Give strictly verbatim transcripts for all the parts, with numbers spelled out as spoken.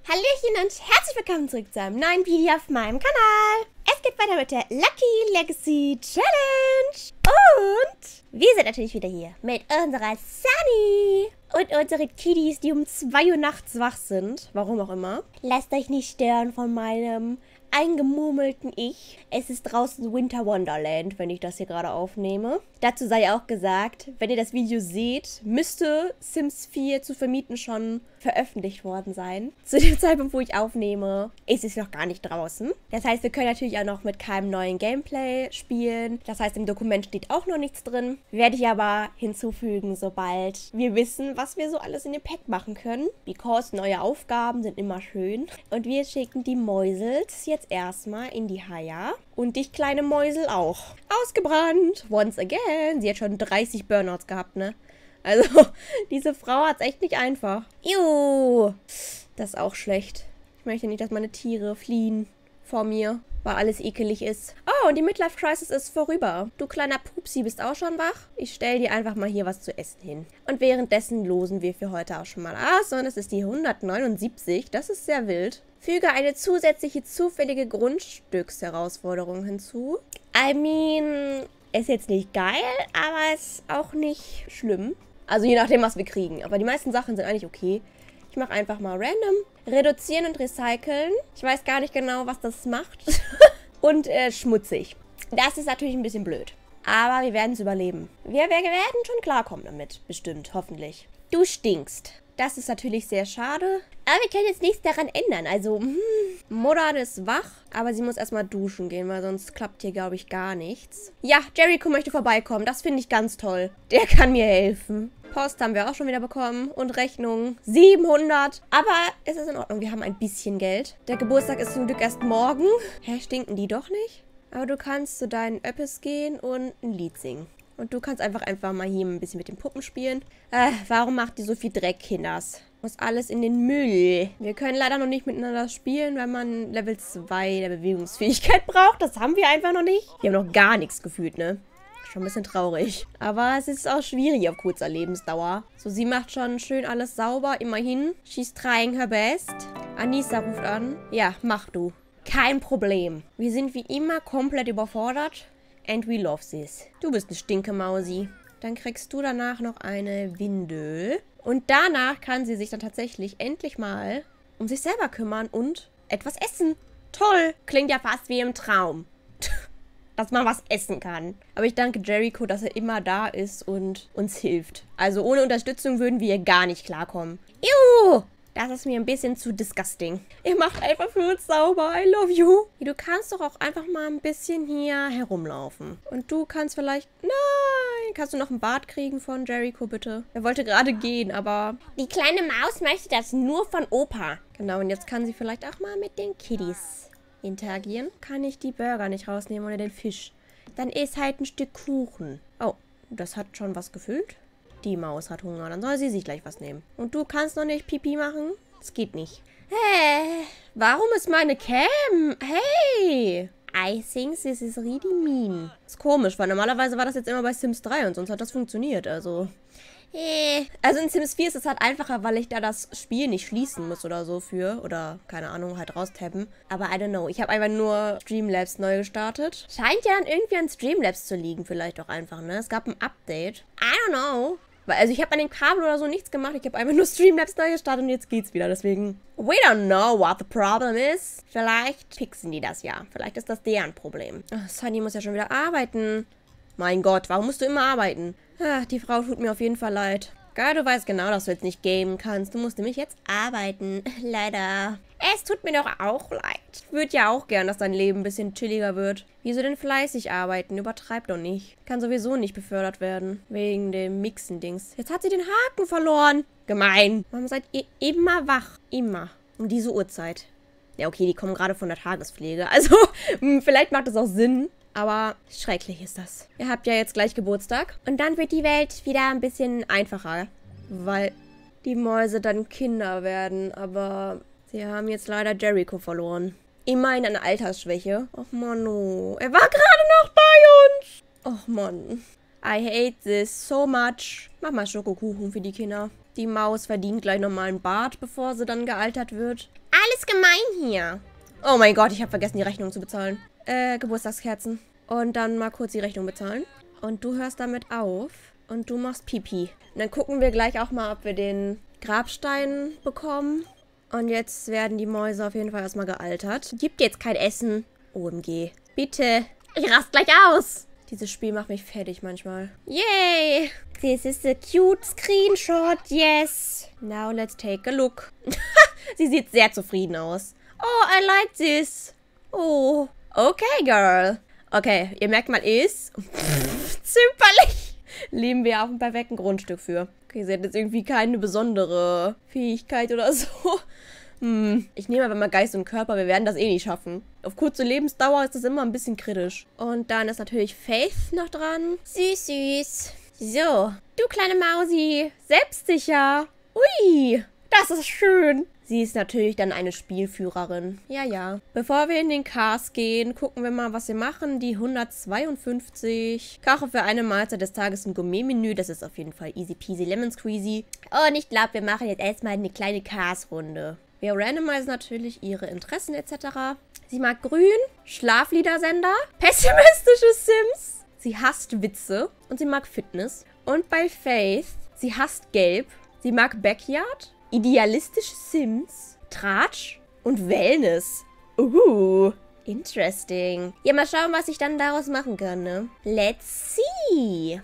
Hallöchen und herzlich willkommen zurück zu einem neuen Video auf meinem Kanal. Es geht weiter mit der Lucky Legacy Challenge. Und wir sind natürlich wieder hier mit unserer Sunny und unseren Kiddies, die um zwei Uhr nachts wach sind. Warum auch immer. Lasst euch nicht stören von meinem eingemurmelten Ich. Es ist draußen Winter Wonderland, wenn ich das hier gerade aufnehme. Dazu sei auch gesagt, wenn ihr das Video seht, müsste Sims vier zu vermieten schon veröffentlicht worden sein. Zu dem Zeitpunkt, wo ich aufnehme, ist es noch gar nicht draußen. Das heißt, wir können natürlich auch noch mit keinem neuen Gameplay spielen. Das heißt, im Dokument steht auch noch nichts drin. Werde ich aber hinzufügen, sobald wir wissen, was wir so alles in dem Pack machen können. Because neue Aufgaben sind immer schön. Und wir schicken die Mäusels jetzt erstmal in die Haya. Und dich, kleine Mäusel, auch. Ausgebrannt. Once again. Sie hat schon dreißig Burnouts gehabt, ne? Also, diese Frau hat es echt nicht einfach. Juhu. Das ist auch schlecht. Ich möchte nicht, dass meine Tiere fliehen vor mir, weil alles ekelig ist. Oh, und die Midlife-Crisis ist vorüber. Du kleiner Pupsi, bist auch schon wach? Ich stelle dir einfach mal hier was zu essen hin. Und währenddessen losen wir für heute auch schon mal aus. Und es ist die hundertneunundsiebzig. Das ist sehr wild. Füge eine zusätzliche zufällige Grundstücksherausforderung hinzu. I mean, ist jetzt nicht geil, aber ist auch nicht schlimm. Also je nachdem, was wir kriegen. Aber die meisten Sachen sind eigentlich okay. Ich mache einfach mal random. Reduzieren und recyceln. Ich weiß gar nicht genau, was das macht. Und äh, schmutzig. Das ist natürlich ein bisschen blöd. Aber wir werden es überleben. Wir, wir werden schon klarkommen damit. Bestimmt, hoffentlich. Du stinkst. Das ist natürlich sehr schade. Aber wir können jetzt nichts daran ändern. Also, hm, Mutter ist wach. Aber sie muss erstmal duschen gehen, weil sonst klappt hier, glaube ich, gar nichts. Ja, Jericho möchte vorbeikommen. Das finde ich ganz toll. Der kann mir helfen. Post haben wir auch schon wieder bekommen. Und Rechnungen. siebenhundert. Aber es ist in Ordnung. Wir haben ein bisschen Geld. Der Geburtstag ist zum Glück erst morgen. Hä, stinken die doch nicht? Aber du kannst zu deinen Öppis gehen und ein Lied singen. Und du kannst einfach einfach mal hier ein bisschen mit den Puppen spielen. Äh, warum macht ihr so viel Dreck, Kinders? Muss alles in den Müll. Wir können leider noch nicht miteinander spielen, weil man Level zwei der Bewegungsfähigkeit braucht. Das haben wir einfach noch nicht. Wir haben noch gar nichts gefühlt, ne? Schon ein bisschen traurig. Aber es ist auch schwierig auf kurzer Lebensdauer. So, sie macht schon schön alles sauber, immerhin. She's trying her best. Anissa ruft an. Ja, mach du. Kein Problem. Wir sind wie immer komplett überfordert. And we love this. Du bist eine Stinkemausi. Dann kriegst du danach noch eine Windel. Und danach kann sie sich dann tatsächlich endlich mal um sich selber kümmern und etwas essen. Toll. Klingt ja fast wie im Traum. Dass man was essen kann. Aber ich danke Jericho, dass er immer da ist und uns hilft. Also ohne Unterstützung würden wir gar nicht klarkommen. Juhu! Das ist mir ein bisschen zu disgusting. Ihr macht einfach für uns sauber. I love you. Du kannst doch auch einfach mal ein bisschen hier herumlaufen. Und du kannst vielleicht... Nein! Kannst du noch ein Bad kriegen von Jericho, bitte? Er wollte gerade gehen, aber... Die kleine Maus möchte das nur von Opa. Genau, und jetzt kann sie vielleicht auch mal mit den Kiddies interagieren. Kann ich die Burger nicht rausnehmen oder den Fisch? Dann ist halt ein Stück Kuchen. Oh, das hat schon was gefüllt. Die Maus hat Hunger, dann soll sie sich gleich was nehmen. Und du kannst noch nicht Pipi machen? Das geht nicht. Hä? Warum ist meine Cam? Hey! I think this is really mean. Ist komisch, weil normalerweise war das jetzt immer bei Sims drei und sonst hat das funktioniert, also... Äh. Also in Sims vier ist es halt einfacher, weil ich da das Spiel nicht schließen muss oder so für. Oder, keine Ahnung, halt raustappen. Aber I don't know. Ich habe einfach nur Streamlabs neu gestartet. Scheint ja dann irgendwie an Streamlabs zu liegen, vielleicht auch einfach, ne? Es gab ein Update. I don't know. Also ich habe an dem Kabel oder so nichts gemacht. Ich habe einfach nur Streamlabs neu gestartet und jetzt geht's wieder. Deswegen, we don't know what the problem is. Vielleicht fixen die das ja. Vielleicht ist das deren Problem. Ach, Sunny muss ja schon wieder arbeiten. Mein Gott, warum musst du immer arbeiten? Ach, die Frau tut mir auf jeden Fall leid. Geil, du weißt genau, dass du jetzt nicht gamen kannst. Du musst nämlich jetzt arbeiten. Leider. Es tut mir doch auch leid. Ich würde ja auch gern, dass dein Leben ein bisschen chilliger wird. Wieso denn fleißig arbeiten? Übertreib doch nicht. Kann sowieso nicht befördert werden. Wegen dem Mixen-Dings. Jetzt hat sie den Haken verloren. Gemein. Warum seid ihr immer wach? Immer. Um diese Uhrzeit. Ja, okay, die kommen gerade von der Tagespflege. Also, vielleicht macht das auch Sinn. Aber schrecklich ist das. Ihr habt ja jetzt gleich Geburtstag. Und dann wird die Welt wieder ein bisschen einfacher. Weil die Mäuse dann Kinder werden. Aber sie haben jetzt leider Jericho verloren. Immerhin eine Altersschwäche. Och Mann, oh. Er war gerade noch bei uns. Och Mann. I hate this so much. Mach mal Schokokuchen für die Kinder. Die Maus verdient gleich nochmal ein Bad, bevor sie dann gealtert wird. alles gemein hier. Oh mein Gott, ich habe vergessen, die Rechnung zu bezahlen. Äh, Geburtstagskerzen. Und dann mal kurz die Rechnung bezahlen. Und du hörst damit auf. Und du machst Pipi. Und dann gucken wir gleich auch mal, ob wir den Grabstein bekommen. Und jetzt werden die Mäuse auf jeden Fall erstmal gealtert. Gibt jetzt kein Essen. O M G. Bitte. Ich rast gleich aus. Dieses Spiel macht mich fertig manchmal. Yay. This is a cute screenshot. Yes. Now let's take a look. Sie sieht sehr zufrieden aus. Oh, I like this. Oh. Okay, girl. Okay, ihr merkt mal, ist zimperlich. Leben wir auf einem perfekten Grundstück für. Okay, sie hat jetzt irgendwie keine besondere Fähigkeit oder so. Hm, ich nehme aber mal Geist und Körper, wir werden das eh nicht schaffen. Auf kurze Lebensdauer ist das immer ein bisschen kritisch. Und dann ist natürlich Faith noch dran. Süß, süß. So, du kleine Mausi. Selbstsicher. Ui, das ist schön. Sie ist natürlich dann eine Spielführerin. Ja, ja. Bevor wir in den Cast gehen, gucken wir mal, was wir machen. Die hundertzweiundfünfzig. Koche für eine Mahlzeit des Tages ein Gourmet-Menü. Das ist auf jeden Fall easy peasy lemon squeezy. Und ich glaube, wir machen jetzt erstmal eine kleine Cast-Runde. Wir randomisieren natürlich ihre Interessen et cetera. Sie mag grün, Schlafliedersender, pessimistische Sims. Sie hasst Witze und sie mag Fitness. Und bei Faith, sie hasst Gelb. Sie mag Backyard, idealistische Sims, Tratsch und Wellness. Uh, interesting. Ja, mal schauen, was ich dann daraus machen kann, ne? Let's see.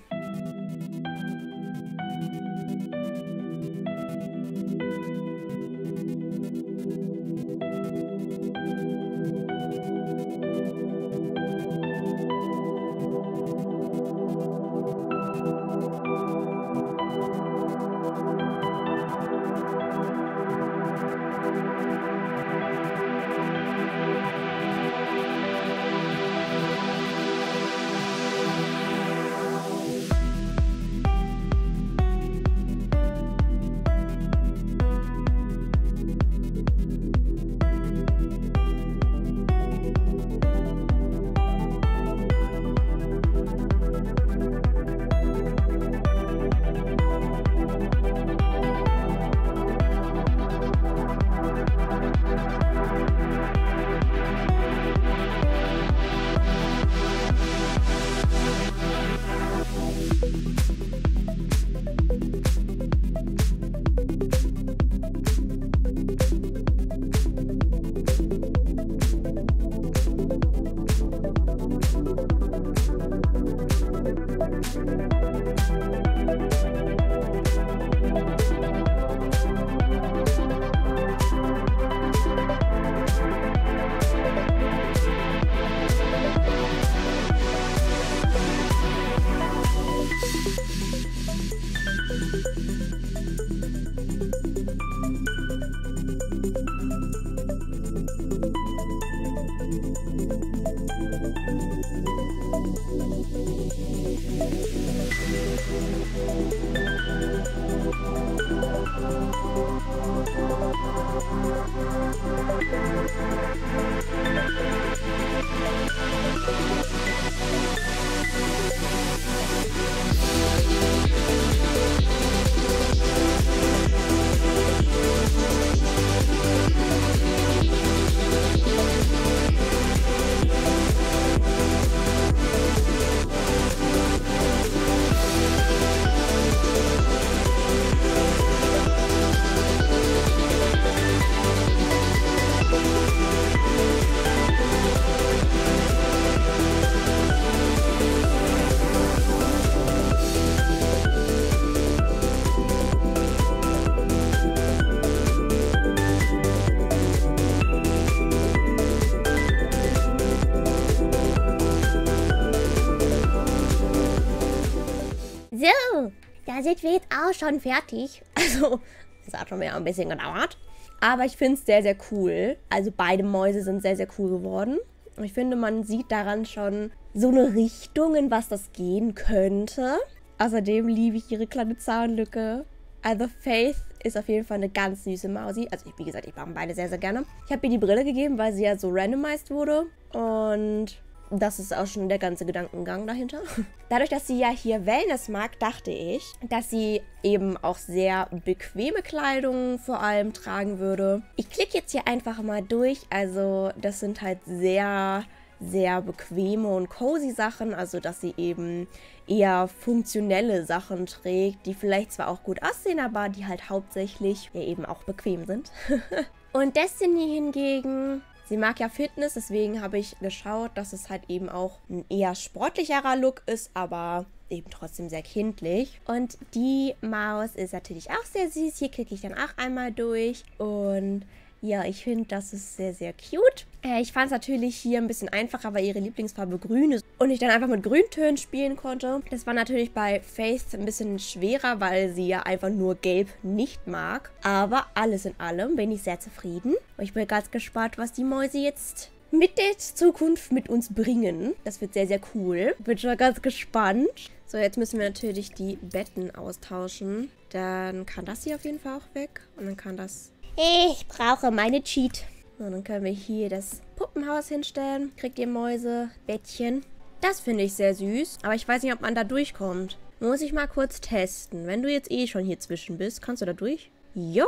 So, da sind wir jetzt auch schon fertig. Also, es hat schon wieder ein bisschen gedauert. Aber ich finde es sehr, sehr cool. Also beide Mäuse sind sehr, sehr cool geworden. Ich finde, man sieht daran schon so eine Richtung, in was das gehen könnte. Außerdem liebe ich ihre kleine Zahnlücke. Also Faith ist auf jeden Fall eine ganz süße Mausi. Also ich, wie gesagt, ich mag beide sehr, sehr gerne. Ich habe ihr die Brille gegeben, weil sie ja so randomized wurde. Und das ist auch schon der ganze Gedankengang dahinter. Dadurch, dass sie ja hier Wellness mag, dachte ich, dass sie eben auch sehr bequeme Kleidung vor allem tragen würde. Ich klicke jetzt hier einfach mal durch. Also das sind halt sehr, sehr bequeme und cozy Sachen. Also dass sie eben eher funktionelle Sachen trägt, die vielleicht zwar auch gut aussehen, aber die halt hauptsächlich ja eben auch bequem sind. Und Destiny hingegen... Sie mag ja Fitness, deswegen habe ich geschaut, dass es halt eben auch ein eher sportlicherer Look ist, aber eben trotzdem sehr kindlich. Und die Maus ist natürlich auch sehr süß. Hier klicke ich dann auch einmal durch. Und ja, ich finde, das ist sehr, sehr cute. Äh, ich fand es natürlich hier ein bisschen einfacher, weil ihre Lieblingsfarbe grün ist. Und ich dann einfach mit Grüntönen spielen konnte. Das war natürlich bei Faith ein bisschen schwerer, weil sie ja einfach nur gelb nicht mag. Aber alles in allem bin ich sehr zufrieden. Und ich bin ganz gespannt, was die Mäuse jetzt mit der Zukunft mit uns bringen. Das wird sehr, sehr cool. Bin schon ganz gespannt. So, jetzt müssen wir natürlich die Betten austauschen. Dann kann das hier auf jeden Fall auch weg. Und dann kann das... Ich brauche meine Cheat. So, dann können wir hier das Puppenhaus hinstellen. Kriegt ihr Mäuse, Bettchen. Das finde ich sehr süß. Aber ich weiß nicht, ob man da durchkommt. Muss ich mal kurz testen. Wenn du jetzt eh schon hier zwischen bist, kannst du da durch? Yo!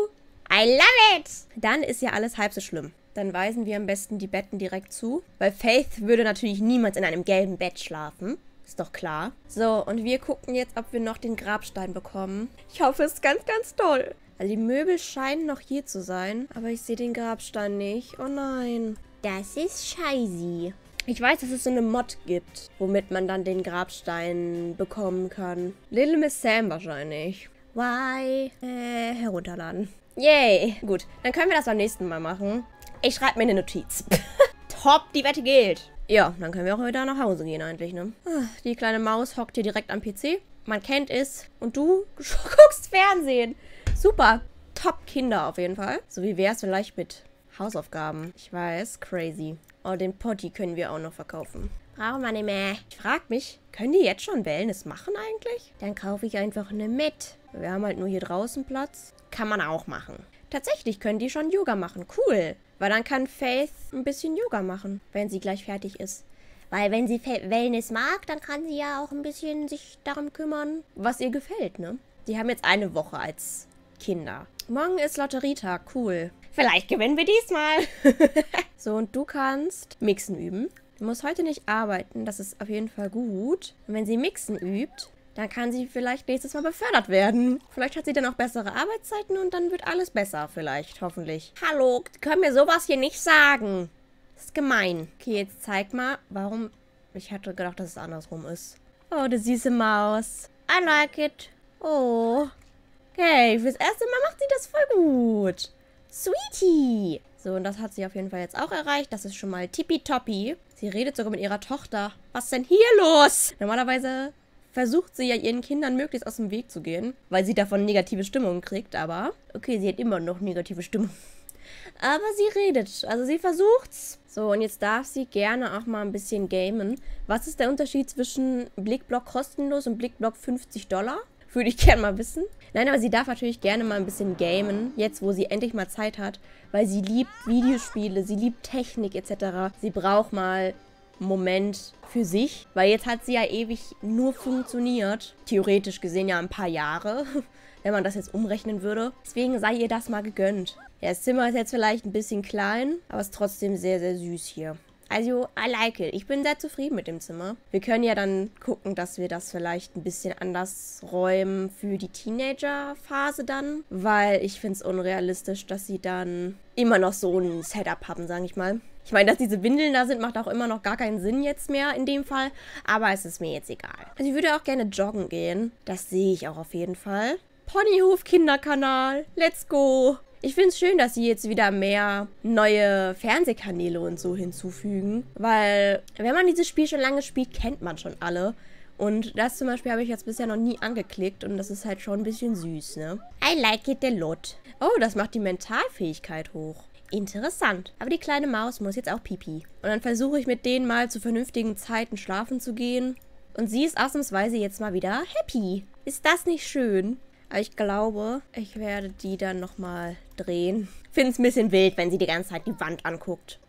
I love it! Dann ist ja alles halb so schlimm. Dann weisen wir am besten die Betten direkt zu. Weil Faith würde natürlich niemals in einem gelben Bett schlafen. Ist doch klar. So, und wir gucken jetzt, ob wir noch den Grabstein bekommen. Ich hoffe, es ist ganz, ganz toll. Also die Möbel scheinen noch hier zu sein, aber ich sehe den Grabstein nicht. Oh nein. Das ist scheiße. Ich weiß, dass es so eine Mod gibt, womit man dann den Grabstein bekommen kann. Little Miss Sam wahrscheinlich. Why? Äh, herunterladen. Yay. Gut, dann können wir das beim nächsten Mal machen. Ich schreibe mir eine Notiz. Top, die Wette gilt. Ja, dann können wir auch wieder nach Hause gehen eigentlich, ne? Die kleine Maus hockt hier direkt am P C. Man kennt es. Und du guckst Fernsehen. Super. Top-Kinder auf jeden Fall. So, wie wäre es vielleicht mit Hausaufgaben? Ich weiß, crazy. Oh, den Potty können wir auch noch verkaufen. Brauchen wir nicht mehr. Ich frage mich, können die jetzt schon Wellness machen eigentlich? Dann kaufe ich einfach eine mit. Wir haben halt nur hier draußen Platz. Kann man auch machen. Tatsächlich können die schon Yoga machen. Cool. Weil dann kann Faith ein bisschen Yoga machen, wenn sie gleich fertig ist. Weil wenn sie Wellness mag, dann kann sie ja auch ein bisschen sich darum kümmern, was ihr gefällt, ne? Die haben jetzt eine Woche als Kinder. Morgen ist Lotterietag, cool. Vielleicht gewinnen wir diesmal. So, und du kannst Mixen üben. Du musst heute nicht arbeiten, das ist auf jeden Fall gut. Und wenn sie Mixen übt, dann kann sie vielleicht nächstes Mal befördert werden. Vielleicht hat sie dann auch bessere Arbeitszeiten und dann wird alles besser vielleicht, hoffentlich. Hallo, Sie können mir sowas hier nicht sagen. Das ist gemein. Okay, jetzt zeig mal, warum... Ich hatte gedacht, dass es andersrum ist. Oh, du süße Maus. I like it. Oh. Okay, fürs erste Mal macht sie das voll gut. Sweetie. So, und das hat sie auf jeden Fall jetzt auch erreicht. Das ist schon mal tippitoppi. Sie redet sogar mit ihrer Tochter. Was ist denn hier los? Normalerweise versucht sie ja ihren Kindern möglichst aus dem Weg zu gehen, weil sie davon negative Stimmung kriegt, aber... Okay, sie hat immer noch negative Stimmung. Aber sie redet. Also sie versucht's. So, und jetzt darf sie gerne auch mal ein bisschen gamen. Was ist der Unterschied zwischen Blickblock kostenlos und Blickblock fünfzig Dollar? Würde ich gerne mal wissen. Nein, aber sie darf natürlich gerne mal ein bisschen gamen, jetzt wo sie endlich mal Zeit hat, weil sie liebt Videospiele, sie liebt Technik et cetera. Sie braucht mal einen Moment für sich, weil jetzt hat sie ja ewig nur funktioniert. Theoretisch gesehen ja ein paar Jahre, wenn man das jetzt umrechnen würde. Deswegen sei ihr das mal gegönnt. Ja, das Zimmer ist jetzt vielleicht ein bisschen klein, aber ist trotzdem sehr, sehr süß hier. Also, I like it. Ich bin sehr zufrieden mit dem Zimmer. Wir können ja dann gucken, dass wir das vielleicht ein bisschen anders räumen für die Teenager-Phase dann. Weil ich finde es unrealistisch, dass sie dann immer noch so ein Setup haben, sage ich mal. Ich meine, dass diese Windeln da sind, macht auch immer noch gar keinen Sinn jetzt mehr in dem Fall. Aber es ist mir jetzt egal. Also ich würde auch gerne joggen gehen. Das sehe ich auch auf jeden Fall. Ponyhof-Kinderkanal. Let's go. Ich finde es schön, dass sie jetzt wieder mehr neue Fernsehkanäle und so hinzufügen. Weil, wenn man dieses Spiel schon lange spielt, kennt man schon alle. Und das zum Beispiel habe ich jetzt bisher noch nie angeklickt. Und das ist halt schon ein bisschen süß, ne? I like it a lot. Oh, das macht die Mentalfähigkeit hoch. Interessant. Aber die kleine Maus muss jetzt auch pipi. Und dann versuche ich mit denen mal zu vernünftigen Zeiten schlafen zu gehen. Und sie ist ausnahmsweise jetzt mal wieder happy. Ist das nicht schön? Aber ich glaube, ich werde die dann nochmal drehen. Finde es ein bisschen wild, wenn sie die ganze Zeit die Wand anguckt.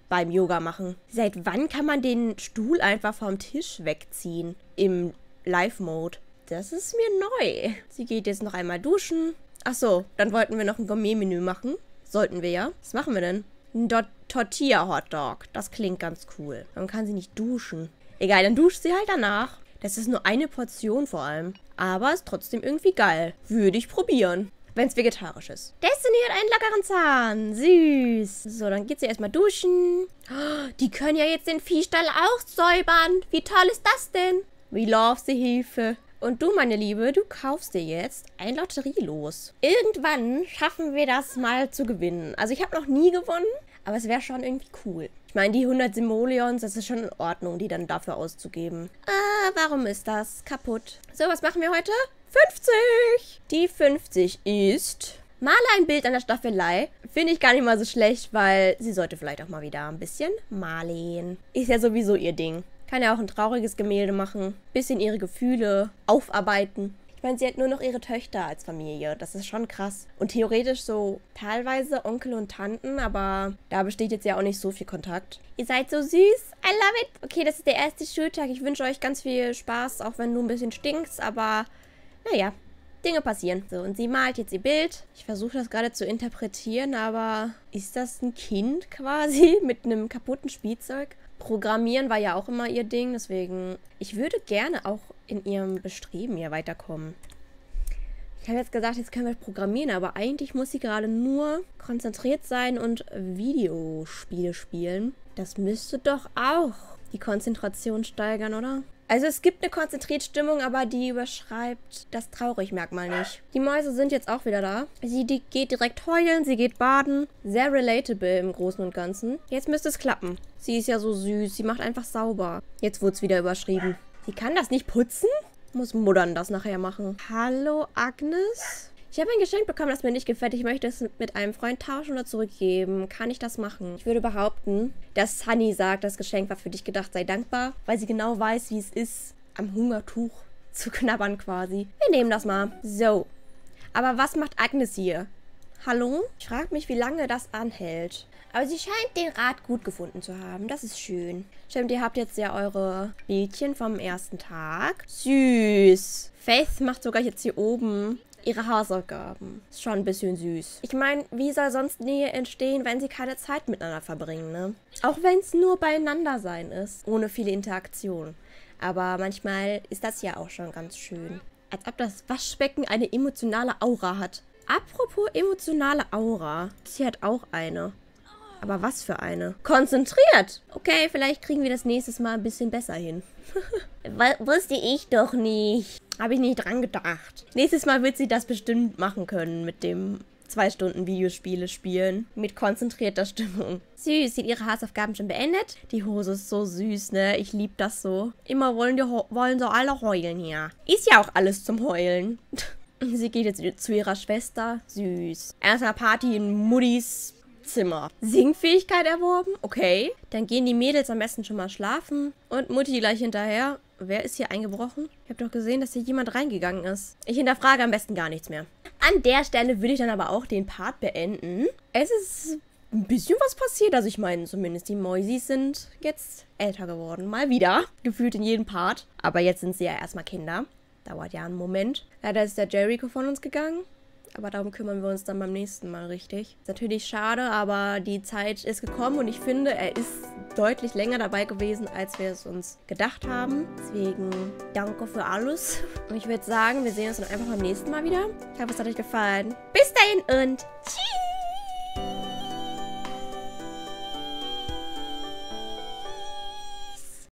beim Yoga machen. Seit wann kann man den Stuhl einfach vom Tisch wegziehen? Im Live-Mode. Das ist mir neu. Sie geht jetzt noch einmal duschen. Achso, dann wollten wir noch ein Gourmet-Menü machen. Sollten wir ja. Was machen wir denn? Ein Tortilla-Hotdog. Das klingt ganz cool. Dann kann sie nicht duschen. Egal, dann duscht sie halt danach. Das ist nur eine Portion vor allem. Aber ist trotzdem irgendwie geil. Würde ich probieren. Wenn es vegetarisch ist. Destiny hat einen lockeren Zahn. Süß. So, dann geht sie erstmal duschen. Oh, die können ja jetzt den Viehstall auch säubern. Wie toll ist das denn? We love the Hefe. Und du, meine Liebe, du kaufst dir jetzt ein Lotterielos. Irgendwann schaffen wir das mal zu gewinnen. Also ich habe noch nie gewonnen, aber es wäre schon irgendwie cool. Ich meine, die hundert Simoleons, das ist schon in Ordnung, die dann dafür auszugeben. Ah, warum ist das kaputt? So, was machen wir heute? fünfzig! Die fünfzig ist... Male ein Bild an der Staffelei. Finde ich gar nicht mal so schlecht, weil sie sollte vielleicht auch mal wieder ein bisschen malen. Ist ja sowieso ihr Ding. Kann ja auch ein trauriges Gemälde machen. Bisschen ihre Gefühle aufarbeiten. Ich meine, sie hat nur noch ihre Töchter als Familie. Das ist schon krass. Und theoretisch so teilweise Onkel und Tanten, aber da besteht jetzt ja auch nicht so viel Kontakt. Ihr seid so süß. I love it. Okay, das ist der erste Schultag. Ich wünsche euch ganz viel Spaß, auch wenn du ein bisschen stinkst, aber naja, Dinge passieren. So, und sie malt jetzt ihr Bild. Ich versuche das gerade zu interpretieren, aber ist das ein Kind quasi mit einem kaputten Spielzeug? Programmieren war ja auch immer ihr Ding, deswegen, ich würde gerne auch in ihrem Bestreben hier weiterkommen. Ich habe jetzt gesagt, jetzt können wir programmieren, aber eigentlich muss sie gerade nur konzentriert sein und Videospiele spielen. Das müsste doch auch die Konzentration steigern, oder? Also es gibt eine konzentrierte Stimmung, aber die überschreibt das Traurig-Merkmal nicht. Die Mäuse sind jetzt auch wieder da. Sie die geht direkt heulen, sie geht baden. Sehr relatable im Großen und Ganzen. Jetzt müsste es klappen. Sie ist ja so süß, sie macht einfach sauber. Jetzt wurde es wieder überschrieben. Sie kann das nicht putzen? Muss Muttern das nachher machen. Hallo Agnes? Ich habe ein Geschenk bekommen, das mir nicht gefällt. Ich möchte es mit einem Freund tauschen oder zurückgeben. Kann ich das machen? Ich würde behaupten, dass Sunny sagt, das Geschenk war für dich gedacht, sei dankbar, weil sie genau weiß, wie es ist, am Hungertuch zu knabbern quasi. Wir nehmen das mal. So. Aber was macht Agnes hier? Hallo? Ich frage mich, wie lange das anhält. Aber sie scheint den Rat gut gefunden zu haben. Das ist schön. Stimmt, ihr habt jetzt ja eure Bildchen vom ersten Tag. Süß. Faith macht sogar jetzt hier oben ihre Hausaufgaben. Ist schon ein bisschen süß. Ich meine, wie soll sonst Nähe entstehen, wenn sie keine Zeit miteinander verbringen, ne? Auch wenn es nur beieinander sein ist, ohne viele Interaktionen. Aber manchmal ist das ja auch schon ganz schön. Als ob das Waschbecken eine emotionale Aura hat. Apropos emotionale Aura. Sie hat auch eine. Aber was für eine? Konzentriert! Okay, vielleicht kriegen wir das nächstes Mal ein bisschen besser hin. Wusste ich doch nicht. Habe ich nicht dran gedacht. Nächstes Mal wird sie das bestimmt machen können mit dem zwei Stunden Videospiele spielen. Mit konzentrierter Stimmung. Süß, sie hat ihre Hausaufgaben schon beendet. Die Hose ist so süß, ne? Ich liebe das so. Immer wollen, die wollen so alle heulen hier. Ist ja auch alles zum Heulen. Sie geht jetzt zu ihrer Schwester. Süß. Erstmal Party in Muttis Zimmer. Singfähigkeit erworben? Okay. Dann gehen die Mädels am besten schon mal schlafen. Und Mutti gleich hinterher. Wer ist hier eingebrochen? Ich habe doch gesehen, dass hier jemand reingegangen ist. Ich hinterfrage am besten gar nichts mehr. An der Stelle würde ich dann aber auch den Part beenden. Es ist ein bisschen was passiert. Also ich meine, zumindest die Mäusis sind jetzt älter geworden. Mal wieder. Gefühlt in jedem Part. Aber jetzt sind sie ja erstmal Kinder. Dauert ja einen Moment. Leider ist der Jericho von uns gegangen. Aber darum kümmern wir uns dann beim nächsten Mal richtig. Ist natürlich schade, aber die Zeit ist gekommen und ich finde, er ist deutlich länger dabei gewesen, als wir es uns gedacht haben. Deswegen danke für alles. Und ich würde sagen, wir sehen uns dann einfach beim nächsten Mal wieder. Ich hoffe, es hat euch gefallen. Bis dahin und tschüss!